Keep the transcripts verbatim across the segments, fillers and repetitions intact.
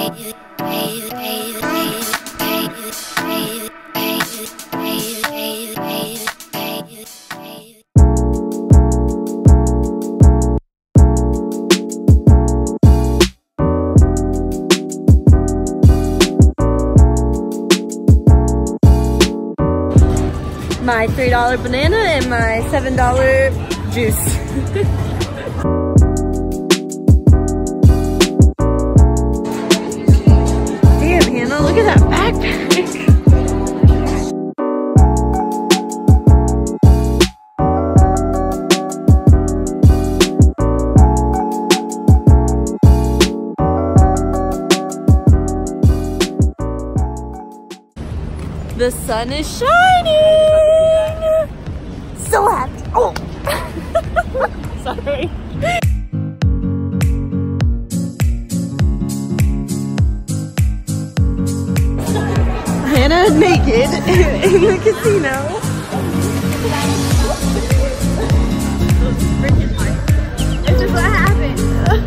My three dollar banana and my seven dollar juice. Damn, Hannah, look at that backpack. The sun is shining! So happy. Oh! Sorry. Hannah naked in the casino. This is what happened.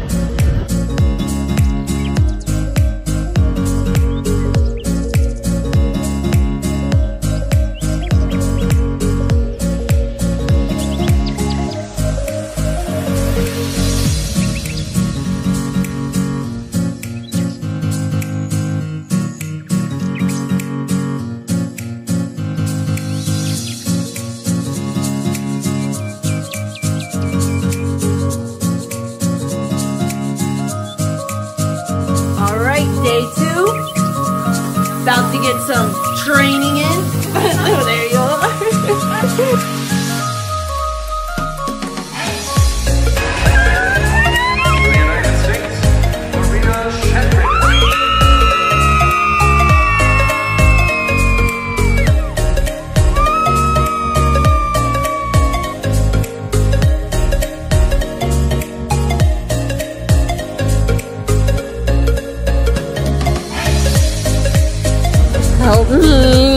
Day two, about to get some training in. Oh, there you are. Help me.